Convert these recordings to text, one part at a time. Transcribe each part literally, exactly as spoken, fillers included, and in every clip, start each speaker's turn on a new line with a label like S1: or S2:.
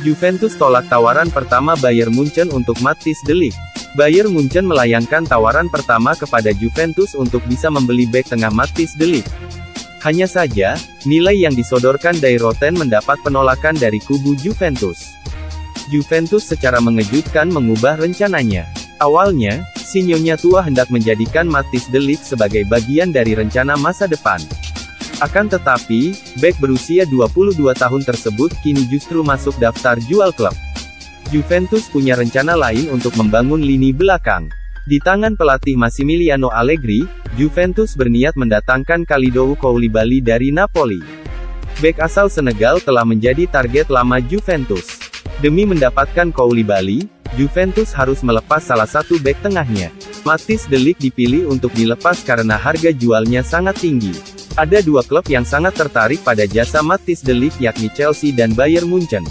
S1: Juventus tolak tawaran pertama Bayern Munchen untuk Mathijs de Ligt. Bayern Munchen melayangkan tawaran pertama kepada Juventus untuk bisa membeli bek tengah Mathijs de Ligt. Hanya saja, nilai yang disodorkan Die Roten mendapat penolakan dari kubu Juventus. Juventus secara mengejutkan mengubah rencananya. Awalnya, si Nyonya tua hendak menjadikan Mathijs de Ligt sebagai bagian dari rencana masa depan. Akan tetapi, bek berusia dua puluh dua tahun tersebut kini justru masuk daftar jual klub. Juventus punya rencana lain untuk membangun lini belakang. Di tangan pelatih Massimiliano Allegri, Juventus berniat mendatangkan Kalidou Koulibaly dari Napoli. Bek asal Senegal telah menjadi target lama Juventus. Demi mendapatkan Koulibaly, Juventus harus melepas salah satu bek tengahnya. Mathijs de Ligt dipilih untuk dilepas karena harga jualnya sangat tinggi. Ada dua klub yang sangat tertarik pada jasa Mathijs de Ligt yakni Chelsea dan Bayern Munchen.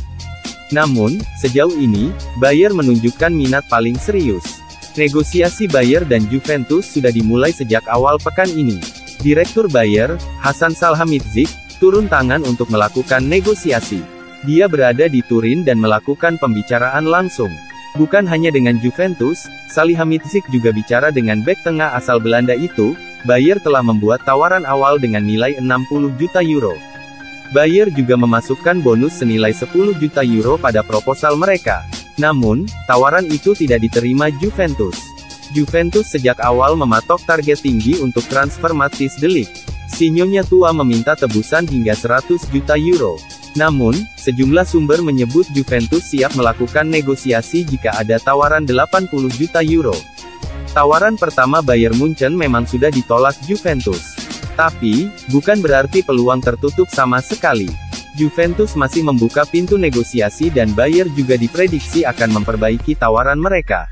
S1: Namun, sejauh ini, Bayern menunjukkan minat paling serius. Negosiasi Bayern dan Juventus sudah dimulai sejak awal pekan ini. Direktur Bayern, Hasan Salihamidzic, turun tangan untuk melakukan negosiasi. Dia berada di Turin dan melakukan pembicaraan langsung. Bukan hanya dengan Juventus, Salihamidzic juga bicara dengan bek tengah asal Belanda itu. Bayern telah membuat tawaran awal dengan nilai enam puluh juta euro. Bayern juga memasukkan bonus senilai sepuluh juta euro pada proposal mereka. Namun, tawaran itu tidak diterima Juventus. Juventus sejak awal mematok target tinggi untuk transfer Mathijs de Ligt. Si Nyonya tua meminta tebusan hingga seratus juta euro. Namun, sejumlah sumber menyebut Juventus siap melakukan negosiasi jika ada tawaran delapan puluh juta euro. Tawaran pertama Bayern Munchen memang sudah ditolak Juventus. Tapi, bukan berarti peluang tertutup sama sekali. Juventus masih membuka pintu negosiasi dan Bayern juga diprediksi akan memperbaiki tawaran mereka.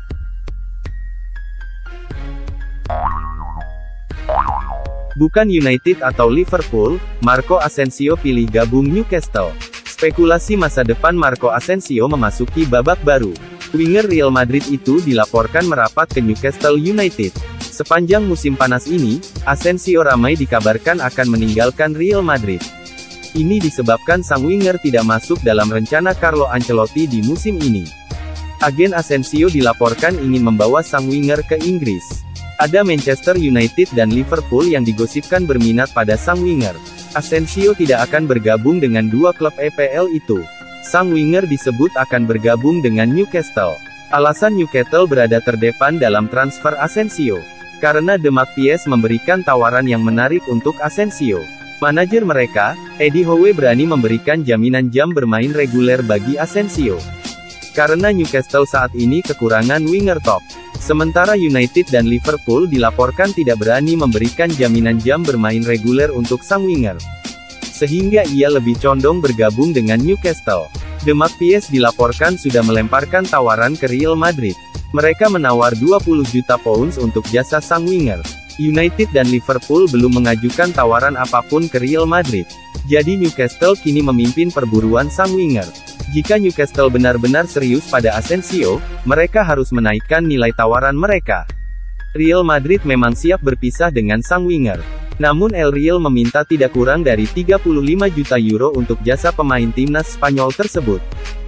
S1: Bukan United atau Liverpool, Marco Asensio pilih gabung Newcastle. Spekulasi masa depan Marco Asensio memasuki babak baru. Winger Real Madrid itu dilaporkan merapat ke Newcastle United. Sepanjang musim panas ini, Asensio ramai dikabarkan akan meninggalkan Real Madrid. Ini disebabkan sang winger tidak masuk dalam rencana Carlo Ancelotti di musim ini. Agen Asensio dilaporkan ingin membawa sang winger ke Inggris. Ada Manchester United dan Liverpool yang digosipkan berminat pada sang winger. Asensio tidak akan bergabung dengan dua klub E P L itu. Sang winger disebut akan bergabung dengan Newcastle. Alasan Newcastle berada terdepan dalam transfer Asensio. Karena The Magpies memberikan tawaran yang menarik untuk Asensio. Manajer mereka, Eddie Howe berani memberikan jaminan jam bermain reguler bagi Asensio. Karena Newcastle saat ini kekurangan winger top. Sementara United dan Liverpool dilaporkan tidak berani memberikan jaminan jam bermain reguler untuk sang winger. Sehingga ia lebih condong bergabung dengan Newcastle. The Magpies dilaporkan sudah melemparkan tawaran ke Real Madrid. Mereka menawar dua puluh juta pounds untuk jasa sang winger. United dan Liverpool belum mengajukan tawaran apapun ke Real Madrid. Jadi Newcastle kini memimpin perburuan sang winger. Jika Newcastle benar-benar serius pada Asensio, mereka harus menaikkan nilai tawaran mereka. Real Madrid memang siap berpisah dengan sang winger. Namun El Real meminta tidak kurang dari tiga puluh lima juta euro untuk jasa pemain timnas Spanyol tersebut.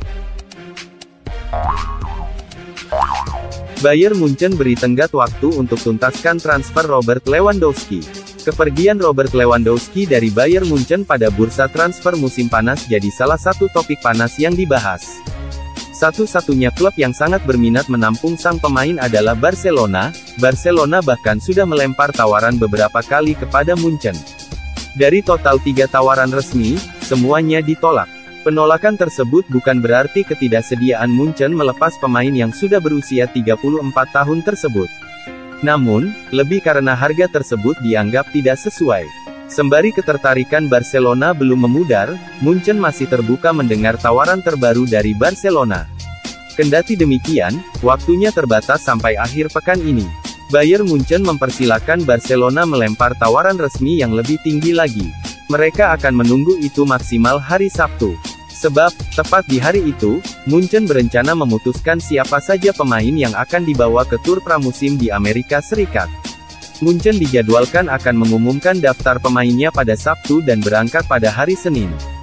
S1: Bayern Munchen beri tenggat waktu untuk tuntaskan transfer Robert Lewandowski. Kepergian Robert Lewandowski dari Bayern Munchen pada bursa transfer musim panas jadi salah satu topik panas yang dibahas. Satu-satunya klub yang sangat berminat menampung sang pemain adalah Barcelona. Barcelona bahkan sudah melempar tawaran beberapa kali kepada Munchen. Dari total tiga tawaran resmi, semuanya ditolak. Penolakan tersebut bukan berarti ketidaksediaan Munchen melepas pemain yang sudah berusia tiga puluh empat tahun tersebut. Namun, lebih karena harga tersebut dianggap tidak sesuai. Sembari ketertarikan Barcelona belum memudar, Munchen masih terbuka mendengar tawaran terbaru dari Barcelona. Kendati demikian, waktunya terbatas sampai akhir pekan ini. Bayern Munchen mempersilahkan Barcelona melempar tawaran resmi yang lebih tinggi lagi. Mereka akan menunggu itu maksimal hari Sabtu. Sebab, tepat di hari itu, Munchen berencana memutuskan siapa saja pemain yang akan dibawa ke tur pramusim di Amerika Serikat. Munchen dijadwalkan akan mengumumkan daftar pemainnya pada Sabtu dan berangkat pada hari Senin.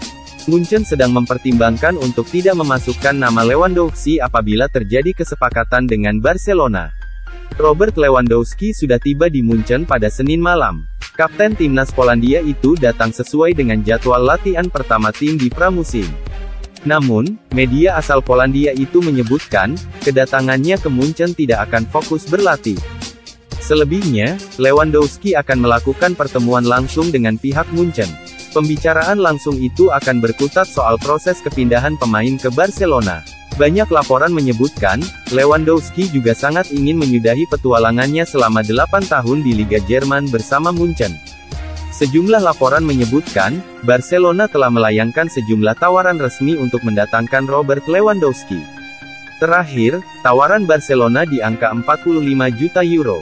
S1: Munchen sedang mempertimbangkan untuk tidak memasukkan nama Lewandowski apabila terjadi kesepakatan dengan Barcelona. Robert Lewandowski sudah tiba di Munchen pada Senin malam. Kapten timnas Polandia itu datang sesuai dengan jadwal latihan pertama tim di pramusim. Namun, media asal Polandia itu menyebutkan, kedatangannya ke Munchen tidak akan fokus berlatih. Selebihnya, Lewandowski akan melakukan pertemuan langsung dengan pihak Munchen. Pembicaraan langsung itu akan berkutat soal proses kepindahan pemain ke Barcelona. Banyak laporan menyebutkan, Lewandowski juga sangat ingin menyudahi petualangannya selama delapan tahun di Liga Jerman bersama Munchen. Sejumlah laporan menyebutkan, Barcelona telah melayangkan sejumlah tawaran resmi untuk mendatangkan Robert Lewandowski. Terakhir, tawaran Barcelona di angka empat puluh lima juta euro.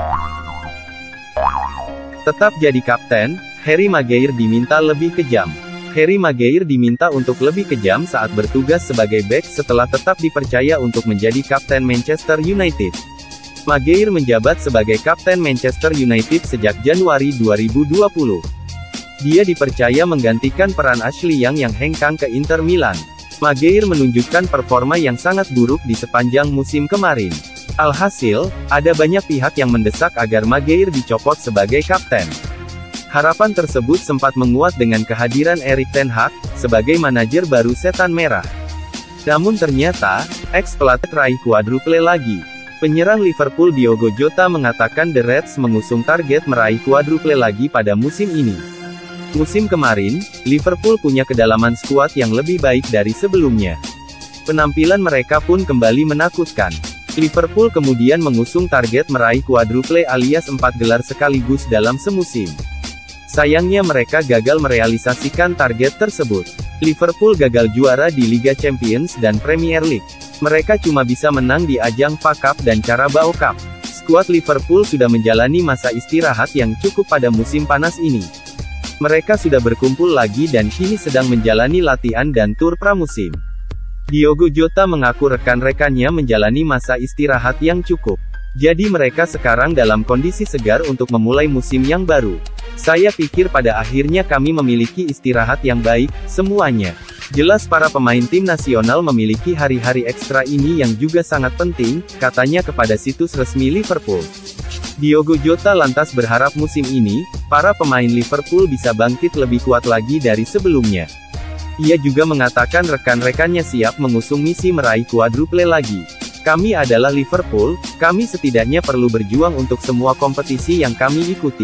S1: Tetap jadi kapten, Harry Maguire diminta lebih kejam. Harry Maguire diminta untuk lebih kejam saat bertugas sebagai bek setelah tetap dipercaya untuk menjadi kapten Manchester United. Maguire menjabat sebagai kapten Manchester United sejak Januari dua ribu dua puluh. Dia dipercaya menggantikan peran Ashley Young yang hengkang ke Inter Milan. Maguire menunjukkan performa yang sangat buruk di sepanjang musim kemarin. Alhasil, ada banyak pihak yang mendesak agar Maguire dicopot sebagai kapten. Harapan tersebut sempat menguat dengan kehadiran Erik ten Hag sebagai manajer baru Setan Merah. Namun ternyata, ex-pelatih raih kuadruple lagi. Penyerang Liverpool Diogo Jota mengatakan The Reds mengusung target meraih kuadruple lagi pada musim ini. Musim kemarin, Liverpool punya kedalaman skuad yang lebih baik dari sebelumnya. Penampilan mereka pun kembali menakutkan. Liverpool kemudian mengusung target meraih kuadruple alias empat gelar sekaligus dalam semusim. Sayangnya mereka gagal merealisasikan target tersebut. Liverpool gagal juara di Liga Champions dan Premier League. Mereka cuma bisa menang di ajang F A Cup dan Carabao Cup. Skuad Liverpool sudah menjalani masa istirahat yang cukup pada musim panas ini. Mereka sudah berkumpul lagi dan kini sedang menjalani latihan dan tur pramusim. Diogo Jota mengaku rekan-rekannya menjalani masa istirahat yang cukup. Jadi mereka sekarang dalam kondisi segar untuk memulai musim yang baru. Saya pikir pada akhirnya kami memiliki istirahat yang baik, semuanya. Jelas para pemain tim nasional memiliki hari-hari ekstra ini yang juga sangat penting, katanya kepada situs resmi Liverpool. Diogo Jota lantas berharap musim ini, para pemain Liverpool bisa bangkit lebih kuat lagi dari sebelumnya. Ia juga mengatakan rekan-rekannya siap mengusung misi meraih kuadruple lagi. Kami adalah Liverpool, kami setidaknya perlu berjuang untuk semua kompetisi yang kami ikuti.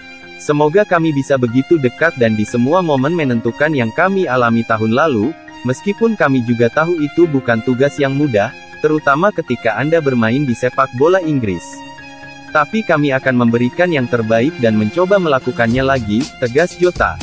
S1: Semoga kami bisa begitu dekat dan di semua momen menentukan yang kami alami tahun lalu, meskipun kami juga tahu itu bukan tugas yang mudah, terutama ketika Anda bermain di sepak bola Inggris. Tapi kami akan memberikan yang terbaik dan mencoba melakukannya lagi, tegas Jota.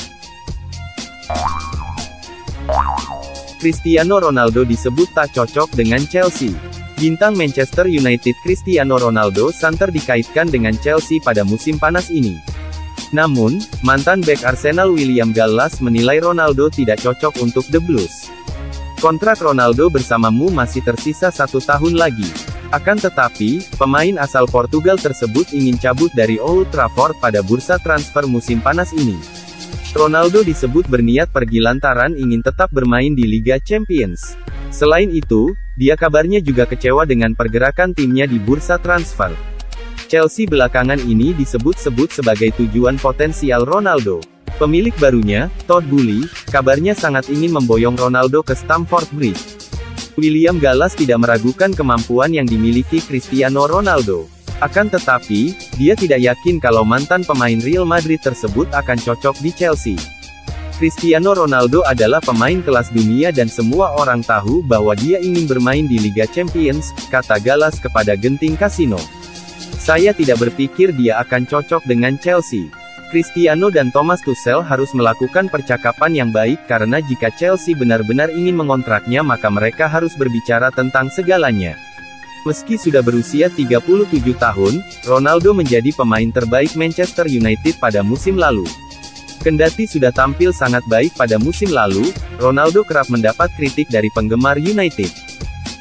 S1: Cristiano Ronaldo disebut tak cocok dengan Chelsea. Bintang Manchester United Cristiano Ronaldo santer dikaitkan dengan Chelsea pada musim panas ini. Namun, mantan bek Arsenal William Gallas menilai Ronaldo tidak cocok untuk The Blues. Kontrak Ronaldo bersamamu masih tersisa satu tahun lagi. Akan tetapi, pemain asal Portugal tersebut ingin cabut dari Old Trafford pada bursa transfer musim panas ini. Ronaldo disebut berniat pergi lantaran ingin tetap bermain di Liga Champions. Selain itu, dia kabarnya juga kecewa dengan pergerakan timnya di bursa transfer. Chelsea belakangan ini disebut-sebut sebagai tujuan potensial Ronaldo. Pemilik barunya, Todd Boehly, kabarnya sangat ingin memboyong Ronaldo ke Stamford Bridge. William Gallas tidak meragukan kemampuan yang dimiliki Cristiano Ronaldo. Akan tetapi, dia tidak yakin kalau mantan pemain Real Madrid tersebut akan cocok di Chelsea. Cristiano Ronaldo adalah pemain kelas dunia dan semua orang tahu bahwa dia ingin bermain di Liga Champions, kata Gallas kepada Genting Casino. Saya tidak berpikir dia akan cocok dengan Chelsea. Cristiano dan Thomas Tuchel harus melakukan percakapan yang baik karena jika Chelsea benar-benar ingin mengontraknya maka mereka harus berbicara tentang segalanya. Meski sudah berusia tiga puluh tujuh tahun, Ronaldo menjadi pemain terbaik Manchester United pada musim lalu. Kendati sudah tampil sangat baik pada musim lalu, Ronaldo kerap mendapat kritik dari penggemar United.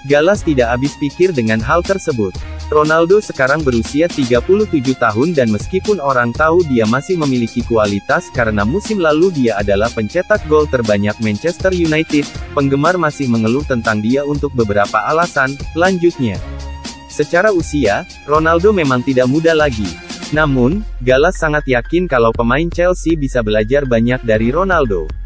S1: Gallas tidak habis pikir dengan hal tersebut. Ronaldo sekarang berusia tiga puluh tujuh tahun dan meskipun orang tahu dia masih memiliki kualitas karena musim lalu dia adalah pencetak gol terbanyak Manchester United, penggemar masih mengeluh tentang dia untuk beberapa alasan. Lanjutnya, secara usia, Ronaldo memang tidak muda lagi. Namun, Gallas sangat yakin kalau pemain Chelsea bisa belajar banyak dari Ronaldo.